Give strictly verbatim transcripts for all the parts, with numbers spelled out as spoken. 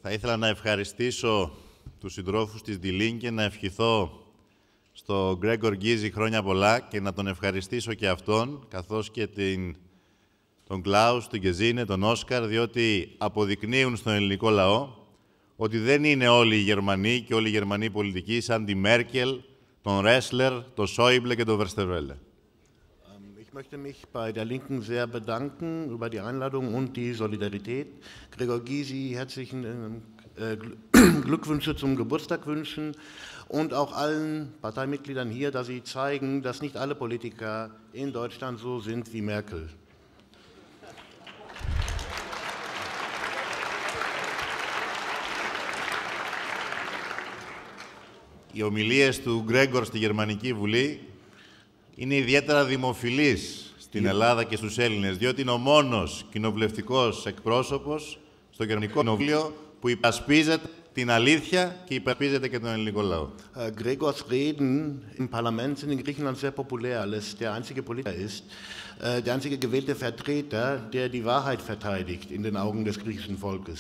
Θα ήθελα να ευχαριστήσω τους συντρόφους της Die Linke και να ευχηθώ στο Γκρέγκορ Γκίζη χρόνια πολλά και να τον ευχαριστήσω και αυτόν, καθώς και την, τον Κλάους, τον Γκεζίνε, τον Όσκαρ, διότι αποδεικνύουν στον ελληνικό λαό ότι δεν είναι όλοι οι Γερμανοί και όλοι οι Γερμανοί πολιτικοί σαν τη Μέρκελ, τον Ρέσλερ, τον Σόιμπλε και τον Βερστεβέλε. Ich möchte mich bei der Linken sehr bedanken über die Einladung und die Solidarität. Gregor Gysi, herzlichen äh, Glückwünsche zum Geburtstag wünschen und auch allen Parteimitgliedern hier, dass sie zeigen, dass nicht alle Politiker in Deutschland so sind wie Merkel. Οι ομιλίες του Γκρέγκορ στη Γερμανική Βουλή είναι ιδιαίτερα δημοφιλής στην Ελλάδα και στους Έλληνες, διότι είναι ο μόνος κοινοβουλευτικός εκπρόσωπος στο Γερμανικό Κοινοβούλιο που υπασπίζεται την αλήθεια και υπασπίζεται και τον ελληνικό λαό. Gregors Reden im Parlament sind in Griechenland sehr populär, weil es der einzige Politiker ist, der einzige gewählte Vertreter, der die Wahrheit verteidigt in den Augen des griechischen Volkes.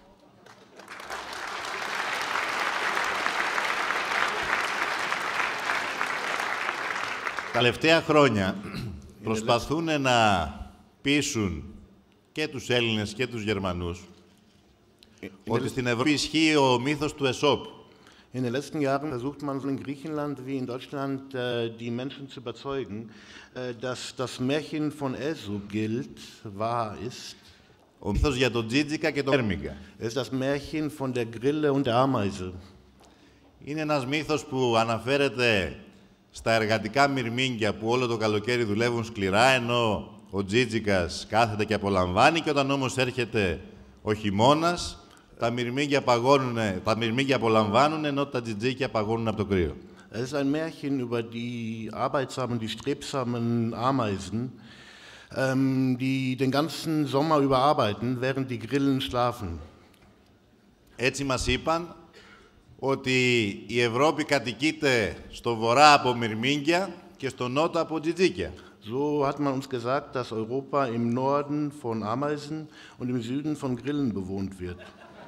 Τα τελευταία χρόνια προσπαθούν να πείσουν και τους Έλληνες και τους Γερμανούς ότι στην Ευρώπη ισχύει ο μύθος του Αισόπ. In den letzten Jahren versucht man in Griechenland wie in Deutschland die Menschen zu überzeugen, dass das Märchen von Aesop gilt, wahr ist. Ο μύθος για τον Τζίτζικα και τον Έρμιγκα. Es ist das Märchen von der Grille und der Ameise. Είναι ένας μύθος που αναφέρεται στα εργατικά μυρμήγκια που όλο το καλοκαίρι δουλεύουν σκληρά, ενώ ο Τζίτζικας κάθεται και απολαμβάνει, και όταν όμως έρχεται ο χειμώνας, τα μυρμήγκια, παγώνουνε, τα μυρμήγκια απολαμβάνουν, ενώ τα τζιτζίκια παγώνουν από το κρύο. Es ist ein Märchen über die arbeitsamen, die strebsamen Ameisen, ähm, die den ganzen Sommer über arbeiten, während die Grillen schlafen. Έτσι μας είπαν ότι η Ευρώπη κατοικείται στο βορρά από μυρμήγκια και στο νότο από τζιτζίκια. So hat man uns gesagt, dass Europa im Norden von Ameisen und im Süden von Grillen bewohnt wird.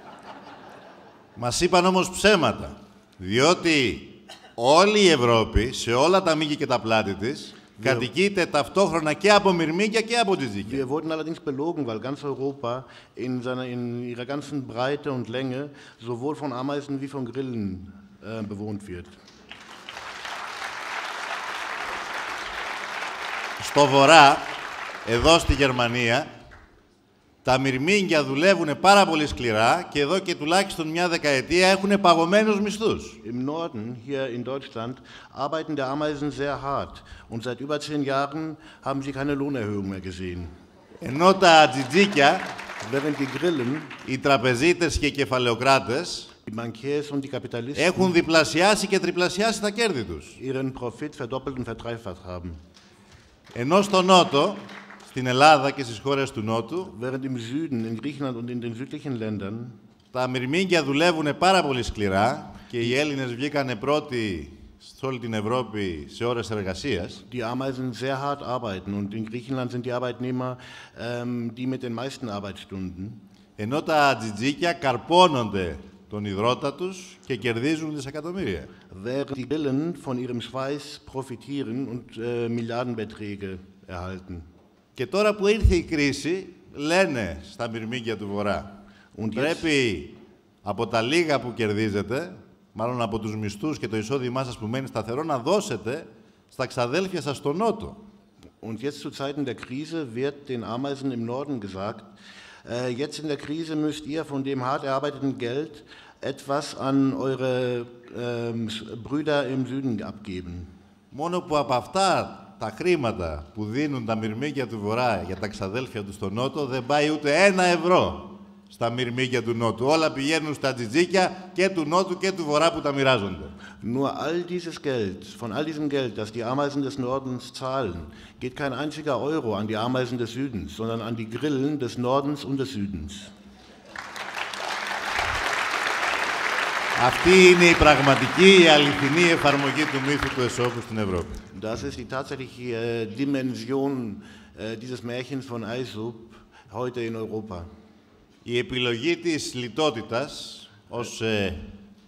Μας είπαν όμως ψέματα, διότι όλη η Ευρώπη, σε όλα τα μήκη και τα πλάτη της, κατοικείται ταυτόχρονα και από μυρμήγκια και από τζιτζίκια. Wir wurden allerdings belogen, weil ganz Europa in, seiner, in ihrer ganzen Breite und Länge sowohl von Ameisen wie von Grillen äh, bewohnt wird. Στο βορρά, εδώ στη Γερμανία, τα μυρμήγκια δουλεύουν πάρα πολύ σκληρά και εδώ και τουλάχιστον μια δεκαετία έχουν παγωμένους μισθούς. Im Norden, hier in Deutschland, arbeiten die Ameisen sehr hart und seit über zehn Jahren haben sie keine Lohnerhöhung mehr gesehen. Ενώ τα τζιτζίκια, während die Grillen, οι τραπεζίτες και οι κεφαλαιοκράτες, die Bankiers und die Kapitalisten, έχουν διπλασιάσει και τριπλασιάσει τα κέρδη τους. ihren Profit verdoppelt und verdreifacht haben. Ενώ στο Νότο, στην Ελλάδα και στις χώρες του Νότου, während im Süden, in Griechenland und in den südlichen Ländern, τα μυρμήγκια δουλεύουν πάρα πολύ σκληρά και οι Έλληνες βγήκανε πρώτοι σε όλη την Ευρώπη σε ώρες εργασίας. Die Ameisen sehr hart arbeiten und in Griechenland sind die Arbeitnehmer ähm, die mit den meisten Arbeitsstunden. Ενώ τα τζιτζίκια καρπώνονται τον υδρότα τους και κερδίζουν δισεκατομμύρια. Während die Grillen von ihrem Schweiß profitieren und äh, Milliardenbeträge erhalten. Και τώρα που ήρθε η κρίση, λένε στα μυρμήγκια του Βορρά, Und πρέπει από τα λίγα που κερδίζετε, μάλλον από τους μισθούς και το εισόδημά σας που μένει σταθερό, να δώσετε στα ξαδέλφια σας στο Νότο. Und jetzt zu Zeiten der Krise wird den Ameisen im Norden gesagt, äh, jetzt in der Krise müsst ihr von dem hart erarbeiteten Geld etwas an eure äh, Brüder im Süden abgeben. Μόνο που από αυτά τα χρήματα που δίνουν τα μυρμήγκια του Βορρά για τα ξαδέλφια του στο Νότο δεν πάει ούτε ένα ευρώ στα μυρμήγκια του Νότου. Όλα πηγαίνουν στα τζιτζίκια και του Νότου και του Βορρά που τα μοιράζονται. Nur all dieses Geld, von all diesem Geld, das die Ameisen des Nordens zahlen, geht kein einziger Euro an die Ameisen des Südens, sondern an die Grillen des Nordens und des Südens. Αυτή είναι η πραγματική, η αληθινή εφαρμογή του μύθου του Αισόπου στην Ευρώπη. Das ist die tatsächliche äh, Dimension äh, dieses Märchens von Aesop heute in Europa. Η επιλογή της λιτότητας ως ε,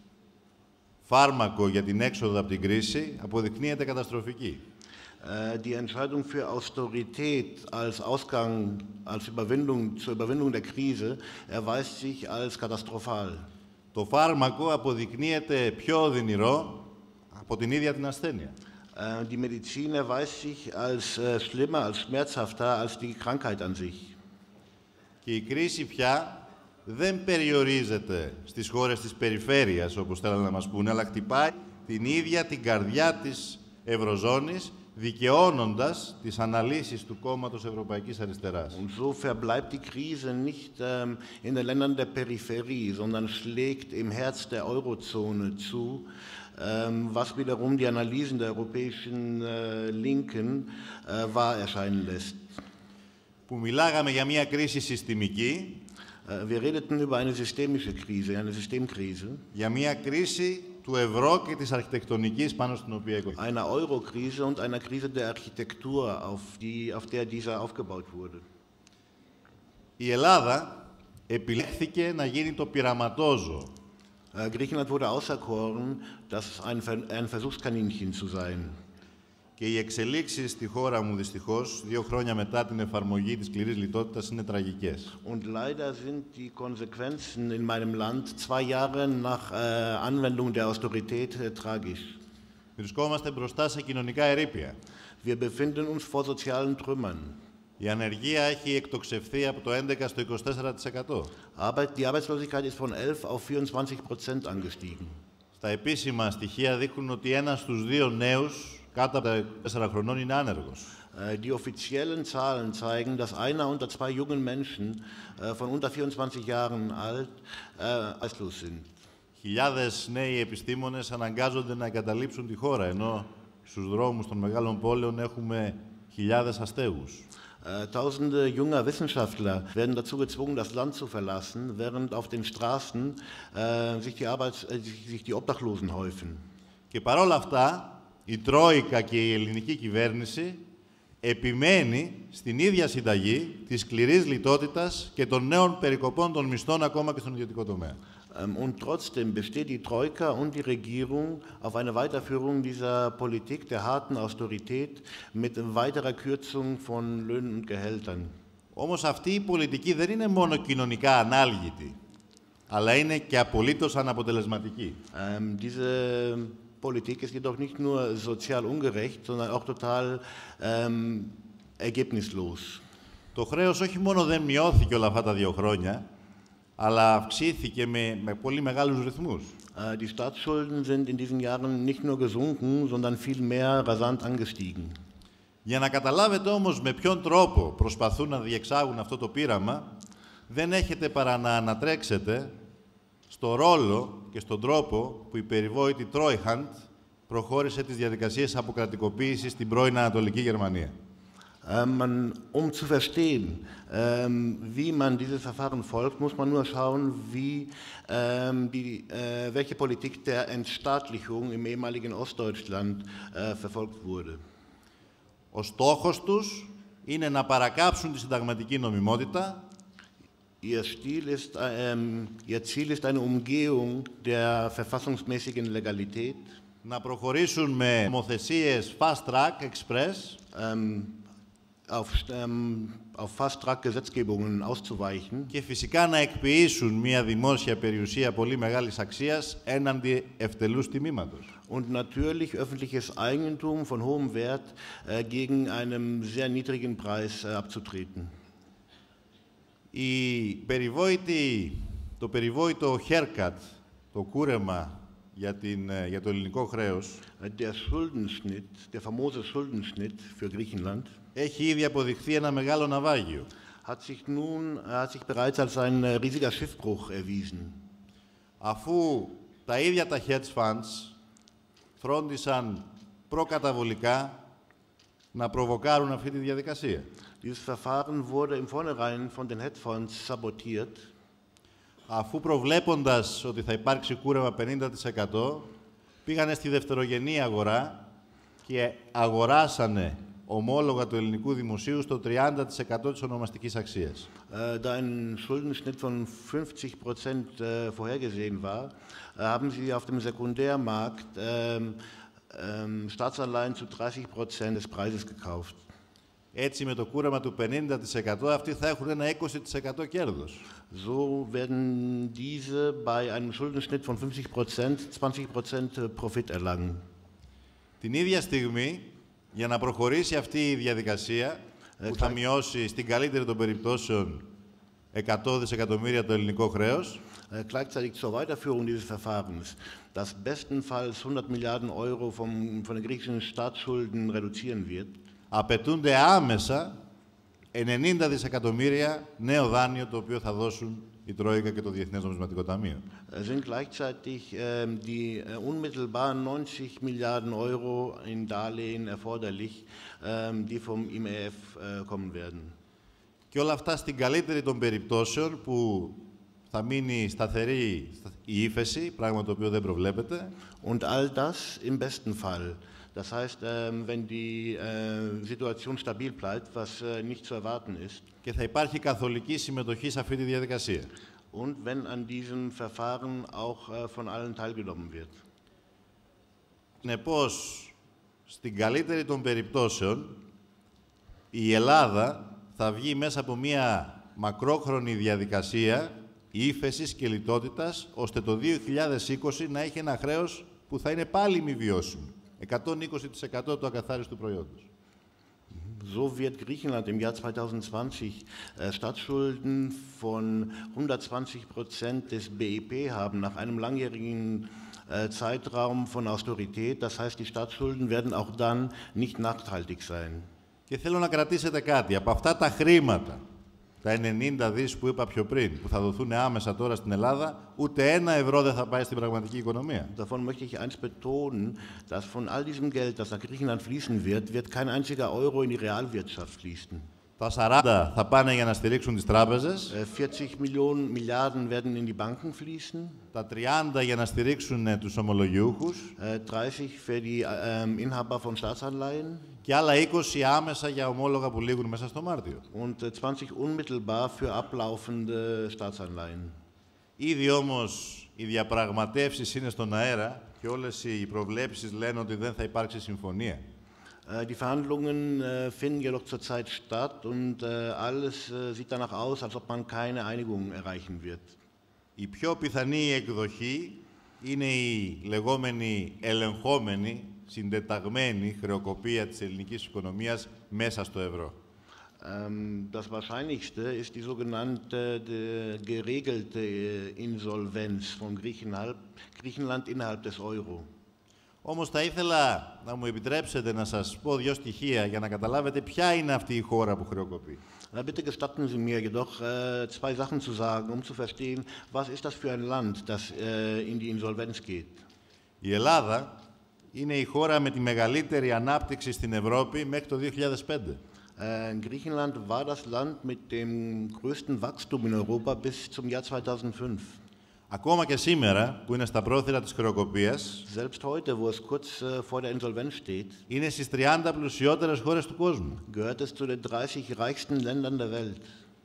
φάρμακο για την έξοδο από την κρίση αποδεικνύεται καταστροφική. Die Entscheidung für Austerität als Ausgang, als Überwindung, zur Überwindung der Krise erweist sich als katastrophal. Το φάρμακο αποδεικνύεται πιο οδυνηρό από την ίδια την ασθένεια. Die Medizin erweist sich als schlimmer, als schmerzhafter als die Krankheit an sich. Και η κρίση πια δεν περιορίζεται στις χώρες της περιφέρειας, όπως θέλουν να μας πούνε, αλλά χτυπάει την ίδια την καρδιά της Ευρωζώνης, δικαιώνοντας τις αναλύσεις του κόμματος Ευρωπαϊκής Αριστεράς. Und so verbleibt die Krise nicht ähm, in den Ländern der Peripherie, sondern schlägt im Herz der Eurozone zu, ähm, was wiederum die Analysen der europäischen äh, Linken äh, wahr erscheinen lässt. Που μιλάγαμε για μια κρίση συστημική, Wir redeten über eine systemische Krise, eine Systemkrise. Για μια κρίση του ευρώ και της αρχιτεκτονικής πάνω στην οποία οικοδομήθηκε. Eine Euro-Krise und einer Krise der Architektur, auf, die, auf der dieser aufgebaut wurde. Η Ελλάδα επιλέχθηκε να γίνει το πειραματόζωο. Griechenland wurde auserkoren, das ein, ein Versuchskaninchen zu sein. Και οι εξελίξεις στη χώρα μου, δυστυχώς, δύο χρόνια μετά την εφαρμογή της σκληρής λιτότητας, είναι τραγικές. Und leider sind die Konsequenzen in meinem Land zwei Jahre nach äh, Anwendung der Austerität äh, tragisch. Βρισκόμαστε μπροστά σε κοινωνικά ερείπια. Wir befinden uns vor sozialen Trümmern. Η ανεργία έχει εκτοξευθεί από το έντεκα στο είκοσι τέσσερα τοις εκατό. Aber die Arbeitslosigkeit ist von elf auf vierundzwanzig Prozent angestiegen. Στα επίσημα στοιχεία δείχνουν ότι ένας στους δύο νέους κάτω από τα τέσσερα χρονών είναι άνεργος. Die offiziellen Zahlen zeigen, dass einer unter zwei jungen Menschen von unter vierundzwanzig Jahren alt arbeitslos sind. Χιλιάδες νέοι επιστήμονες αναγκάζονται να εγκαταλείψουν τη χώρα, ενώ στους δρόμους των μεγάλων πόλεων έχουμε χιλιάδες αστέγους. Tausende junger Wissenschaftler werden dazu gezwungen, das Land zu verlassen, während auf den Straßen äh, sich, die Arbeits-, äh, sich die Obdachlosen häufen. Και παρόλα αυτά, η Τρόικα και η ελληνική κυβέρνηση επιμένει στην ίδια συνταγή της σκληρής λιτότητας και των νέων περικοπών των μισθών ακόμα και στον ιδιωτικό τομέα. Und trotzdem besteht die Troika und die Regierung auf eine Weiterführung dieser Politik der harten Austerität mit weiterer Kürzung von Löhnen und Gehältern. Όμως αυτή η πολιτική δεν είναι μόνο κοινωνικά ανάλγητη, αλλά είναι και απολύτως αναποτελεσματική. Ähm, diese Politik ist jedoch nicht nur sozial ungerecht, sondern auch total ähm, ergebnislos. Το χρέος όχι μόνο δεν μειώθηκε όλα αυτά τα δύο χρόνια, αλλά αυξήθηκε με, με πολύ μεγάλους ρυθμούς. Die Staatsschulden sind in diesen Jahren nicht nur gesunken, sondern viel mehr rasant angestiegen. Για να καταλάβετε όμως με ποιον τρόπο προσπαθούν να διεξάγουν αυτό το πείραμα, δεν έχετε παρά να ανατρέξετε στο ρόλο και στον τρόπο που η περιβόητη Treuhand προχώρησε τις διαδικασίες αποκρατικοποίησης στην πρώην Ανατολική Γερμανία. Man, um zu verstehen, ähm, wie man dieses Verfahren folgt, muss man nur schauen, wie, ähm, die, äh, welche Politik der Entstaatlichung im ehemaligen Ostdeutschland äh, verfolgt wurde. Ο στόχος τους είναι να παρακάψουν τη συνταγματική νομιμότητα. Ihr, Stil ist, ähm, ihr Ziel ist eine Umgehung der verfassungsmäßigen Legalität. Να προχωρήσουν με νομοθεσίες fast track, express. Ähm, auf, ähm, auf Fast-Track-Gesetzgebungen auszuweichen. Και φυσικά να εκποιήσουν μια δημόσια περιουσία πολύ μεγάλης αξίας έναντι ευτελούς τιμήματος. Und natürlich öffentliches Eigentum von hohem Wert äh, gegen einen sehr niedrigen Preis äh, abzutreten. Η περιβόητη, το περιβόητο haircut, το κούρεμα για, την, για το ελληνικό χρέος, der Schuldenschnitt, der famose Schuldenschnitt für Griechenland, έχει ήδη αποδειχθεί ένα μεγάλο ναυάγιο. Hat sich nun, hat sich bereits als ein riesiger Schiffbruch erwiesen. Αφού τα ίδια τα hedge funds φρόντισαν προκαταβολικά να προβοκάρουν αυτή τη διαδικασία. Dieses Verfahren wurde im Vornherein von den Hedgefonds sabotiert. Αφού προβλέποντας ότι θα υπάρξει κούρεμα πενήντα τοις εκατό, πήγανε στη δευτερογενή αγορά και αγοράσανε ομόλογα του ελληνικού δημοσίου στο τριάντα τοις εκατό της ονομαστικής αξίας. Da ein Schuldenschnitt von fünfzig Prozent vorhergesehen war, haben Sie auf dem Sekundärmarkt ähm, ähm, Staatsanleihen zu dreißig Prozent des Preises gekauft. Έτσι, με το κούρεμα του πενήντα τοις εκατό, αυτοί θα έχουν ένα είκοσι τοις εκατό κέρδος. So werden diese bei einem Schuldenschnitt von fünfzig Prozent zwanzig Prozent Profit erlangen. Την ίδια στιγμή, για να προχωρήσει αυτή η διαδικασία, που θα μειώσει στην καλύτερη των περιπτώσεων εκατό δισεκατομμύρια το ελληνικό χρέος, Gleichzeitig zur Weiterführung dieses Verfahrens, das bestenfalls hundert Milliarden Euro vom, von den griechischen Staatsschulden reduzieren wird, απαιτούνται άμεσα ενενήντα δισεκατομμύρια νέο δάνειο, το οποίο θα δώσουν η Τρόικα και το Διεθνές Νομισματικό Ταμείο. sind gleichzeitig äh, die äh, unmittelbaren neunzig Milliarden Euro in Darlehen erforderlich, äh, die vom I M F äh, kommen werden. Και όλα αυτά στην καλύτερη των περιπτώσεων, που θα μείνει σταθερή η ύφεση, πράγμα το οποίο δεν προβλέπεται. Und all das im besten Fall. Das heißt, ähm, wenn die äh, Situation stabil bleibt, was äh, nicht zu erwarten ist. Και θα υπάρχει καθολική συμμετοχή σε αυτή τη διαδικασία. Und wenn an diesem Verfahren auch äh, von allen teilgenommen wird. Συνεπώς, στην καλύτερη των περιπτώσεων, η Ελλάδα θα βγει μέσα από μία μακρόχρονη διαδικασία ύφεσης και λιτότητας, ώστε το δύο χιλιάδες είκοσι να έχει ένα χρέος που θα είναι πάλι μη βιώσιμο. εκατόν είκοσι τοις εκατό του ακαθάριστου προϊόντος. So wird Griechenland im Jahr zweitausendzwanzig äh, Staatsschulden von hundertzwanzig Prozent des B I P haben, nach einem langjährigen äh, Zeitraum von Austerität. Das heißt, die Staatsschulden werden auch dann nicht nachhaltig sein. Και θέλω να κρατήσετε κάτι. Από αυτά τα χρήματα, τα ενενήντα δις που είπα πιο πριν, που θα δοθούν άμεσα τώρα στην Ελλάδα, ούτε ένα ευρώ δεν θα πάει στην πραγματική οικονομία. Davon möchte ich eins betonen, dass von all diesem Geld, das nach Griechenland fließen wird, wird kein einziger Euro in die Realwirtschaft fließen. Τα σαράντα θα πάνε για να στηρίξουν τις τράπεζες. vierzig Millionen Milliarden werden in die Banken fließen. Τα τριάντα για να στηρίξουν τους ομολογιούχους. dreißig für die ähm, Inhaber von Staatsanleihen. Και άλλα είκοσι άμεσα για ομόλογα που λήγουν μέσα στο Μάρτιο. Und zwanzig unmittelbar für ablaufende Staatsanleihen. Ήδη όμως οι διαπραγματεύσεις είναι στον αέρα και όλες οι προβλέψεις λένε ότι δεν θα υπάρξει συμφωνία. Die Verhandlungen äh, finden jedoch zurzeit statt und äh, alles äh, sieht danach aus, als ob man keine Einigung erreichen wird. Η πιο πιθανή εκδοχή είναι η λεγόμενη ελεγχόμενη, συντεταγμένη χρεοκοπία της ελληνικής οικονομίας μέσα στο ευρώ. Ähm, das Wahrscheinlichste ist die sogenannte de, geregelte Insolvenz von Griechenland, Griechenland innerhalb des Euro. Όμως θα ήθελα να μου επιτρέψετε να σας πω δύο στοιχεία για να καταλάβετε ποια είναι αυτή η χώρα που χρεοκοπεί. Bitte gestatten Sie mir jedoch äh, zwei Sachen zu sagen, um zu verstehen, was ist das für ein Land, das äh, in die Insolvenz geht. Η Ελλάδα είναι η χώρα με τη μεγαλύτερη ανάπτυξη στην Ευρώπη μέχρι το δύο χιλιάδες πέντε. Äh, Griechenland war das Land mit dem größten Wachstum in Europa bis zum Jahr zweitausendfünf. Ακόμα και σήμερα, που είναι στα πρόθυρα της χρεοκοπίας, Selbst heute, wo es kurz äh, vor der Insolvenz steht, είναι στις τριάντα πλουσιότερες χώρες του κόσμου. gehört es zu den dreißig reichsten Ländern der Welt.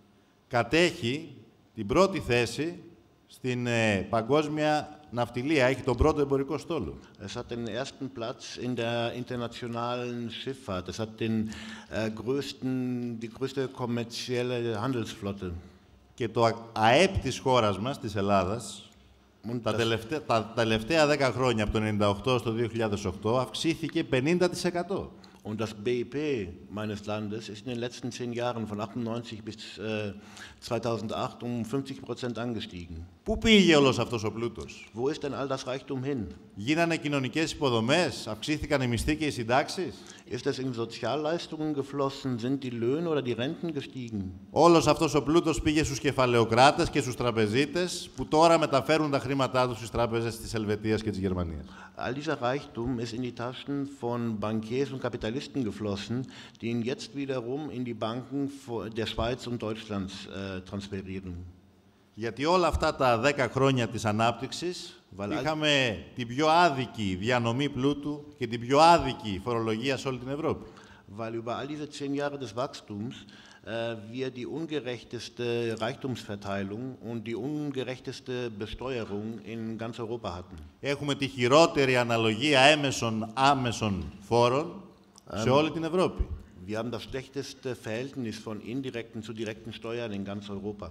Κατέχει την πρώτη θέση στην ε, παγκόσμια ναυτιλία. Έχει τον πρώτο εμπορικό στόλο. Es hat den ersten Platz in der internationalen Schifffahrt. Es hat den, äh, größten, die größte kommerzielle Handelsflotte. Και το ΑΕΠ της χώρας μας, της Ελλάδας, τα τελευταία, τα τελευταία δέκα χρόνια, από το ενενήντα οκτώ στο δύο χιλιάδες οκτώ, αυξήθηκε πενήντα τοις εκατό. Und das B I P meines Landes ist in den letzten zehn Jahren von achtundneunzig bis äh, zweitausendacht um fünfzig Prozent angestiegen. Πού πήγε όλος αυτός ο πλούτος? Wo ist denn all das Reichtum hin? Γίνανε κοινωνικές υποδομές, αυξήθηκαν οι μισθοί και οι συντάξεις. Ist es in Sozialleistungen geflossen? Sind die Löhne oder die Renten gestiegen? Όλος αυτός ο πλούτος πήγε στους κεφαλαιοκράτες και στους τραπεζίτες, που τώρα μεταφέρουν τα χρήματά τους στις τράπεζες της Ελβετίας και της Γερμανίας. All dieser Reichtum ist in die Taschen von Bankiers und Kapitalisten geflossen, die ihn jetzt wiederum in die Banken der Schweiz und Deutschlands äh, transferieren. Γιατί όλα αυτά τα δέκα χρόνια της ανάπτυξης Βαλά... είχαμε την πιο άδικη διανομή πλούτου και την πιο άδικη φορολογία σε όλη την Ευρώπη. weil über all diese zehn Jahre des Wachstums äh, wir die ungerechteste Reichtumsverteilung und die ungerechteste Besteuerung in ganz Europa hatten. Έχουμε τη χειρότερη αναλογία έμεσων άμεσων φόρων σε όλη την Ευρώπη. Wir haben das schlechteste Verhältnis von indirekten zu direkten Steuern in ganz Europa.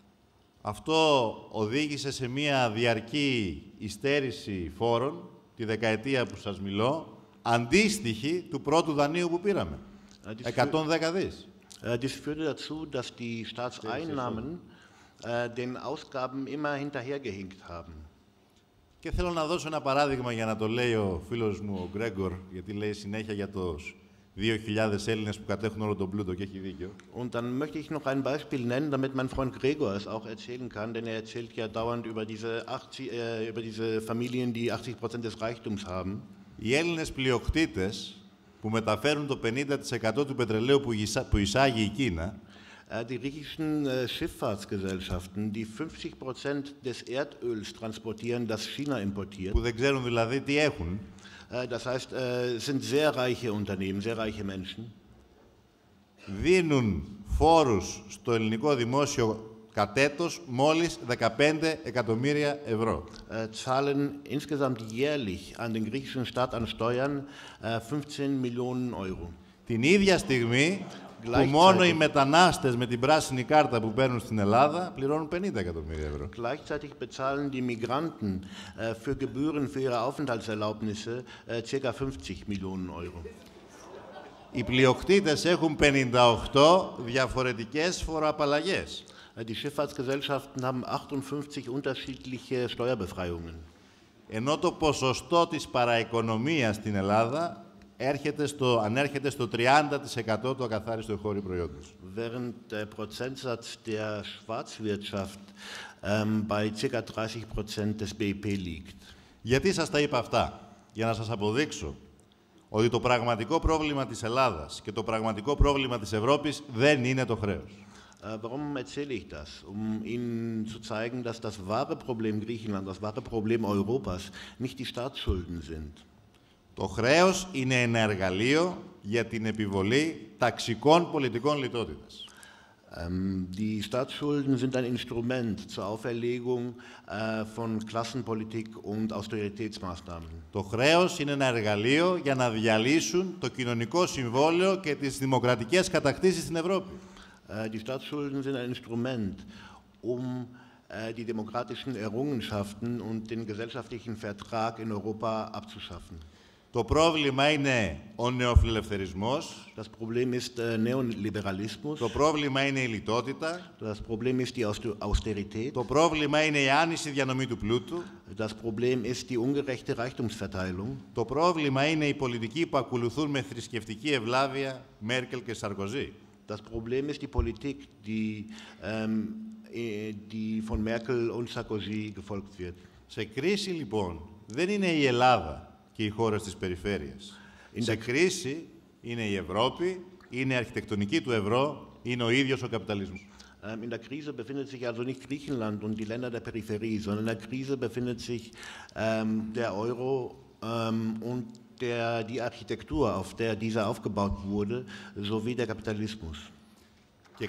Αυτό οδήγησε σε μια διαρκή υστέρηση φόρων τη δεκαετία που σας μιλώ, αντίστοιχη του πρώτου δανείου που πήραμε. εκατόν δέκα δις. Dies führte dazu, dass die Staatseinnahmen äh, den Ausgaben immer hinterhergehinkt haben. Και θέλω να δώσω ένα παράδειγμα για να το λέει ο φίλος μου, ο Γκρέγκορ, γιατί λέει συνέχεια για τους δύο χιλιάδες Έλληνες που κατέχουν όλο τον πλούτο και έχει δίκιο. Und dann möchte ich noch ein Beispiel nennen, damit mein Freund Gregor es auch erzählen kann, denn er erzählt ja dauernd über diese, achtzig, äh, über diese Familien, die achtzig Prozent des Reichtums haben. Οι Έλληνες πλειοκτήτες που μεταφέρουν το πενήντα τοις εκατό του πετρελαίου που, εισά, που εισάγει η Κίνα, die griechischen äh, Schifffahrtsgesellschaften, die fünfzig Prozent des Erdöls transportieren, das China importiert. Που δεν ξέρουν δηλαδή τι έχουν. Das heißt, es sind sehr reiche Unternehmen, sehr reiche Menschen. Δίνουν φόρους στο ελληνικό δημόσιο κατ' έτος μόλις δεκαπέντε εκατομμύρια ευρώ. Zahlen insgesamt jährlich an den griechischen Staat an Steuern fünfzehn Millionen Euro. Την ίδια στιγμή που μόνο οι μετανάστες με την πράσινη κάρτα που παίρνουν στην Ελλάδα πληρώνουν πενήντα εκατομμύρια ευρώ. Gleichzeitig bezahlen die Migranten äh, für Gebühren für ihre Aufenthaltserlaubnisse äh, ca. fünfzig Millionen Euro. Οι πλειοκτήτες έχουν πενήντα οκτώ διαφορετικές φοροαπαλλαγές. Die Schifffahrtsgesellschaften haben achtundfünfzig unterschiedliche Steuerbefreiungen. Ενώ το ποσοστό της παραοικονομίας στην Ελλάδα έρχεται στο, ανέρχεται στο τριάντα τοις εκατό του ακαθάριστου εγχώριου προϊόντος. Während der Prozentsatz der Schwarzwirtschaft ähm, bei ca. dreißig Prozent des B I P liegt. Γιατί σας τα είπα αυτά? Για να σας αποδείξω ότι το πραγματικό πρόβλημα της Ελλάδας και το πραγματικό πρόβλημα της Ευρώπης δεν είναι το χρέος. Warum erzähle ich das? Um Ihnen zu zeigen, dass das wahre Problem Griechenland, das wahre Problem Europas nicht die Staatsschulden sind. Το χρέος είναι ένα εργαλείο για την επιβολή ταξικών πολιτικών λιτότητας. Ähm, die Staatsschulden sind ein Instrument zur Auferlegung äh, von Klassenpolitik und Austeritätsmaßnahmen. Το χρέος είναι ένα εργαλείο για να διαλύσουν το κοινωνικό συμβόλαιο και τις δημοκρατικές κατακτήσεις στην Ευρώπη. Äh, die Staatsschulden sind ein Instrument, um äh, die demokratischen Errungenschaften und den gesellschaftlichen Vertrag in Europa abzuschaffen. Το πρόβλημα είναι ο νεοφιλελευθερισμός. Das Problem ist äh, Neoliberalismus. Το πρόβλημα είναι η λιτότητα. Das Problem ist die Austerität. Το πρόβλημα είναι η άνηση διανομή του πλούτου. Das Problem ist die ungerechte Reichtumsverteilung. Το πρόβλημα είναι οι πολιτικοί που ακολουθούν με θρησκευτική ευλάβεια Μέρκελ και Σαρκοζή. Das Problem ist die Politik, die, ähm, die von Merkel und Sarkozy gefolgt wird. Σε κρίση, λοιπόν, δεν είναι η Ελλάδα και οι χώρες της περιφέρειας. In Σε κρίση είναι η Ευρώπη, είναι η αρχιτεκτονική του ευρώ, είναι ο ίδιος ο καπιταλισμός. In der Krise befindet sich also nicht Griechenland und die Länder der Peripherie, sondern in der Krise befindet sich ähm, der Euro ähm, und der, die Architektur, auf der dieser aufgebaut wurde, sowie der Kapitalismus. Και...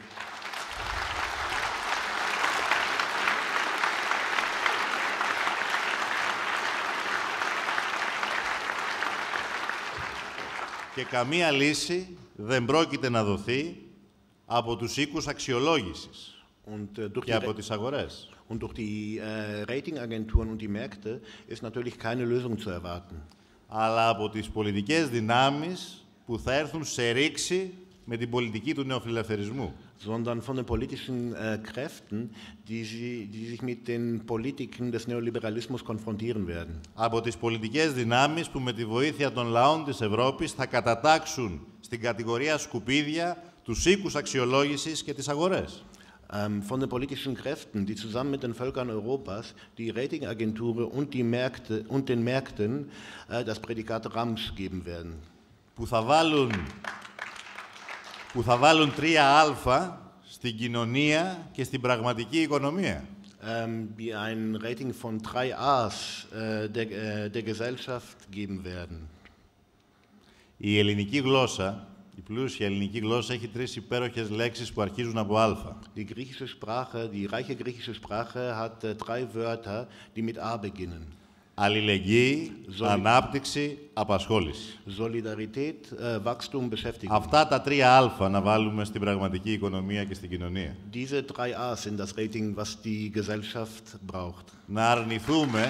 Και καμία λύση δεν πρόκειται να δοθεί από τους οίκους αξιολόγησης und, uh, και από τις αγορές. Und durch die äh, Ratingagenturen und die Märkte ist natürlich keine Lösung zu erwarten. Αλλά από τις πολιτικές δυνάμεις που θα έρθουν σε ρήξη με την πολιτική του νεοφιλελευθερισμού. Sondern von den politischen äh, Kräften, die, sie, die sich mit den Politiken des Neoliberalismus konfrontieren werden. Από τις πολιτικές δυνάμεις που με τη βοήθεια των λαών της Ευρώπης θα κατατάξουν στην κατηγορία σκουπίδια τους οίκους αξιολόγησης και τις αγορές. Ähm, von den politischen Kräften, die zusammen mit den Völkern Europas die Ratingagenturen und, die Märkte, und den Märkten äh, das Prädikat Rams geben werden. Που θα βάλουν, που θα βάλουν τρία αλφα στην κοινωνία και στην πραγματική οικονομία. Ähm, die ein Rating von drei A's äh, der, äh, der Gesellschaft geben werden. Η ελληνική γλώσσα Η πλούσια ελληνική γλώσσα έχει τρεις υπέροχες λέξεις που αρχίζουν από Α. Die griechische Sprache, die reiche griechische Sprache hat äh, drei Wörter, die mit A beginnen. Αλληλεγγύη, Solid- ανάπτυξη, απασχόληση. Solidarität, äh, Wachstum, Beschäftigung. Αυτά τα τρία Α να βάλουμε στην πραγματική οικονομία και στην κοινωνία. Diese drei A sind das Rating, was die Gesellschaft braucht. Να αρνηθούμε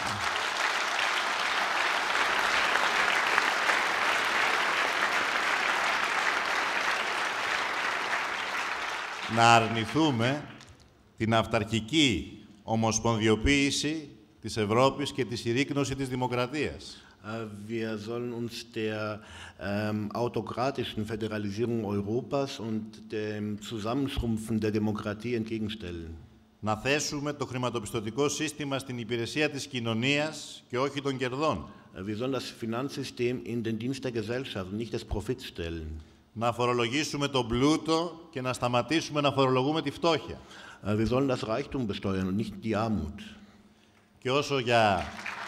να αρνηθούμε την αυταρχική ομοσπονδιοποίηση της Ευρώπης και τη συρρίκνωση της δημοκρατίας. Äh, Wir sollen uns der ähm, autokratischen Föderalisierung Europas und dem Zusammenschrumpfen der Demokratie entgegenstellen. Να θέσουμε το χρηματοπιστωτικό σύστημα στην υπηρεσία της κοινωνίας και όχι των κερδών. Äh, Wir sollen das Finanzsystem in den Dienst der Gesellschaft, nicht des Profits stellen. Να φορολογήσουμε τον πλούτο και να σταματήσουμε να φορολογούμε τη φτώχεια. Äh, Wir sollen das Reichtum besteuern und nicht die Armut. Και όσο για...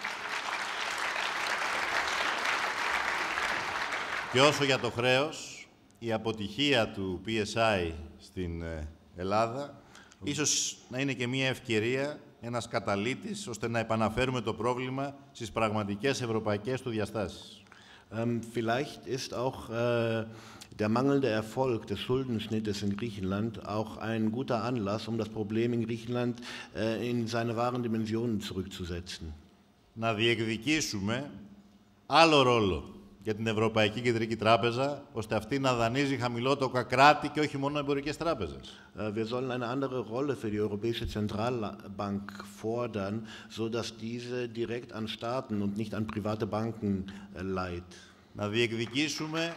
και όσο για το χρέος, η αποτυχία του πι ες άι στην ε, Ελλάδα ίσως να είναι και μια ευκαιρία, ένας καταλύτης, ώστε να επαναφέρουμε το πρόβλημα στις πραγματικές ευρωπαϊκές του διαστάσεις. Ähm, vielleicht ist auch äh, der mangelnde Erfolg des Schuldenschnittes in Griechenland auch ein guter Anlass, um das Problem in Griechenland äh, in seine wahren Dimensionen zurückzusetzen. Να διεκδικήσουμε άλλο ρόλο για την Ευρωπαϊκή Κεντρική Τράπεζα, ώστε αυτή να δανείζει χαμηλότοκα κράτη και όχι μόνο εμπορικές τράπεζες. Äh, Wir sollen eine andere Rolle für die Europäische Zentralbank fordern, sodass diese direkt an Staaten und nicht an private Banken äh, leiht. Να διεκδικήσουμε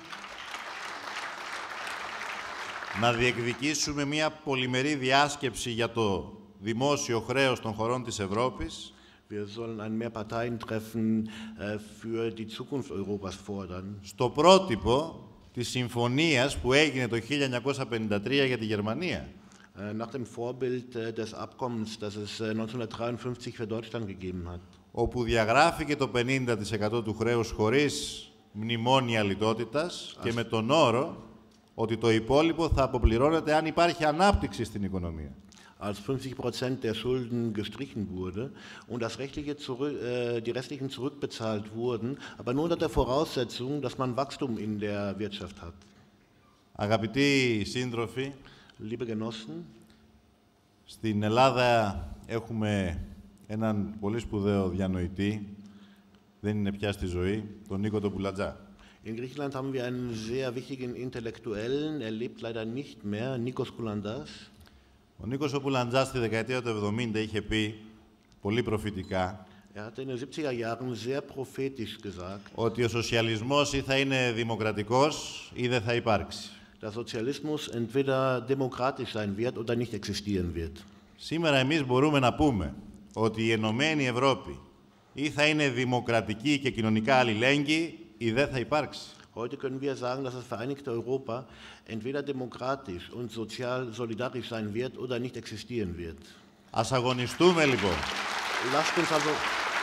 να διεκδικήσουμε μια πολυμερή διάσκεψη για το δημόσιο χρέος των χωρών της Ευρώπης. Wir sollen ein Mehrparteientreffen äh, für die Zukunft Europas fordern. Στο πρότυπο της συμφωνίας που έγινε το χίλια εννιακόσια πενήντα τρία για τη Γερμανία. Äh, Nach dem Vorbild äh, des Abkommens, das es äh, neunzehnhundertdreiundfünfzig für Deutschland gegeben hat. Όπου διαγράφηκε το πενήντα τοις εκατό του χρέους χωρίς μνημόνια λιτότητας και με τον όρο ότι το υπόλοιπο θα αποπληρώνεται αν υπάρχει ανάπτυξη στην οικονομία. Als fünfzig Prozent der Schulden gestrichen wurde und das rechtliche zurück, äh, die restlichen zurückbezahlt wurden, aber nur unter der Voraussetzung, dass man Wachstum in der Wirtschaft hat. Αγαπητοί σύντροφοι, Liebe Genossen, στην Ελλάδα έχουμε έναν πολύ σπουδαίο διανοητή, δεν είναι πια στη ζωή, τον Νίκο τον Πουλατζά. in Griechenland haben wir einen sehr wichtigen Intellektuellen, er lebt leider nicht mehr, Nikos Koulandas. Ο Νίκος ο Πουλαντζάς στη δεκαετία του εβδομήντα είχε πει, πολύ προφητικά, Er hatte in den siebziger Jahren sehr prophetisch gesagt, ότι ο σοσιαλισμός ή θα είναι δημοκρατικός ή δεν θα υπάρξει. dass Sozialismus entweder demokratisch sein wird oder nicht existieren wird. Σήμερα εμείς μπορούμε να πούμε ότι η Ενωμένη Ευρώπη ή θα είναι δημοκρατική και κοινωνικά αλληλέγγυη ή δεν θα υπάρξει. Heute können wir sagen, dass das Vereinigte Europa entweder demokratisch und sozial solidarisch sein wird oder nicht existieren wird. Ας αγωνιστούμε λοιπόν. Lasst uns also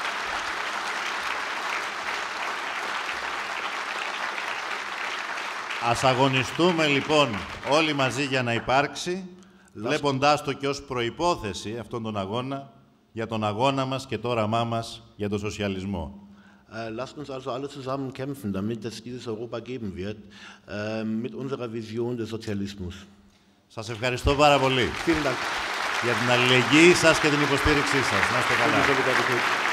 Ας αγωνιστούμε λοιπόν όλοι μαζί για να υπάρξει, βλέποντάς το και ως προϋπόθεση αυτόν τον αγώνα για τον αγώνα μας και το όραμά μας για τον σοσιαλισμό. Äh, lasst uns also alle zusammen kämpfen, damit es dieses Europa geben wird, äh, mit unserer Vision des Sozialismus. Σας ευχαριστώ πάρα πολύ Vielen Dank. για την αλληλεγγύη σας και την υποστήριξή σας. Να είστε καλά. Solidarität.